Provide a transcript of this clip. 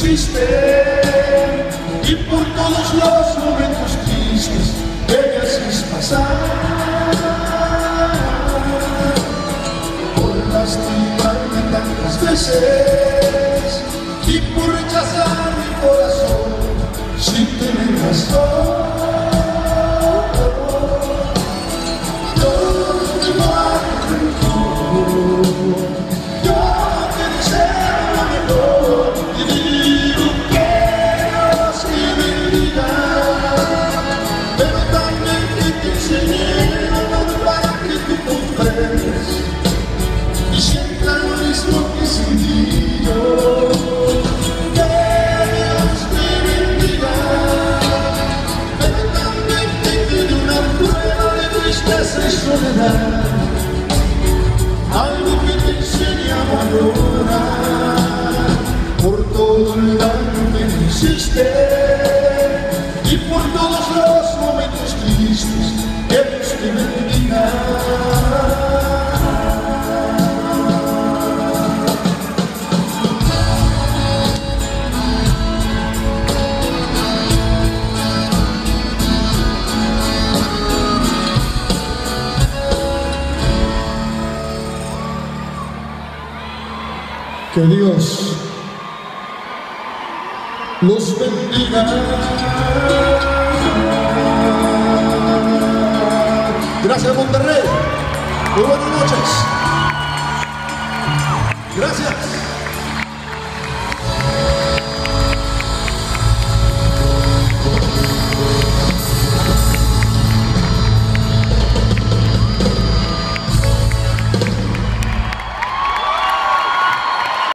hiciste y por todos los momentos tristes que me haces pasar, por lastimarme tantas veces y por rechazar mi corazón sin tener razón. Algo que te enseña a valorar por todo el daño que me hiciste y por todos los momentos tristes que Dios te bendiga. Que Dios los bendiga. Gracias, Monterrey. Muy buenas noches. Gracias.